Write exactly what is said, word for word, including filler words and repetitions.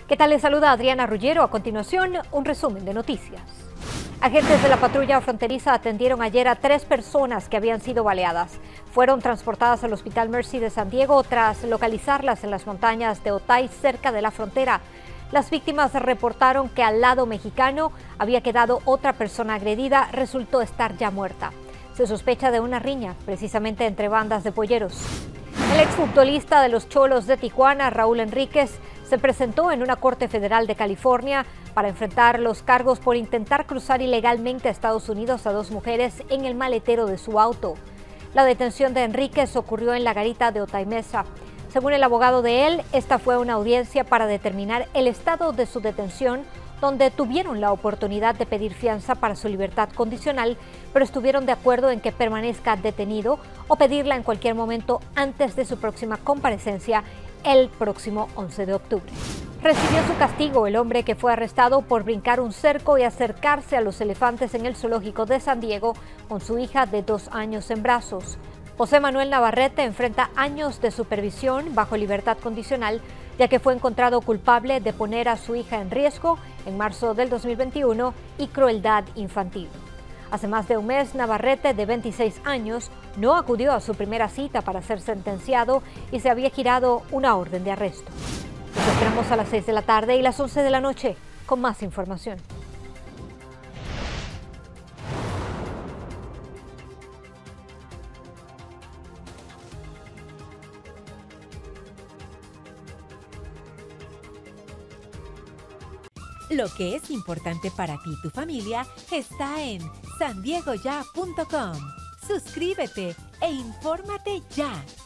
¿Qué tal? Les saluda Adriana Ruggiero. A continuación, un resumen de noticias. Agentes de la patrulla fronteriza atendieron ayer a tres personas que habían sido baleadas. Fueron transportadas al Hospital Mercy de San Diego tras localizarlas en las montañas de Otay, cerca de la frontera. Las víctimas reportaron que al lado mexicano había quedado otra persona agredida, resultó estar ya muerta. Se sospecha de una riña, precisamente entre bandas de polleros. El exfutbolista de los Cholos de Tijuana, Raúl Enríquez, se presentó en una corte federal de California para enfrentar los cargos por intentar cruzar ilegalmente a Estados Unidos a dos mujeres en el maletero de su auto. La detención de Enríquez ocurrió en la garita de Otay Mesa. Según el abogado de él, esta fue una audiencia para determinar el estado de su detención, donde tuvieron la oportunidad de pedir fianza para su libertad condicional, pero estuvieron de acuerdo en que permanezca detenido o pedirla en cualquier momento antes de su próxima comparecencia el próximo once de octubre. Recibió su castigo el hombre que fue arrestado por brincar un cerco y acercarse a los elefantes en el zoológico de San Diego con su hija de dos años en brazos. José Manuel Navarrete enfrenta años de supervisión bajo libertad condicional, ya que fue encontrado culpable de poner a su hija en riesgo en marzo del dos mil veintiuno y crueldad infantil. Hace más de un mes, Navarrete, de veintiséis años, no acudió a su primera cita para ser sentenciado y se había girado una orden de arresto. Nos esperamos a las seis de la tarde y las once de la noche con más información. Lo que es importante para ti y tu familia está en san diego ya punto com. Suscríbete e infórmate ya.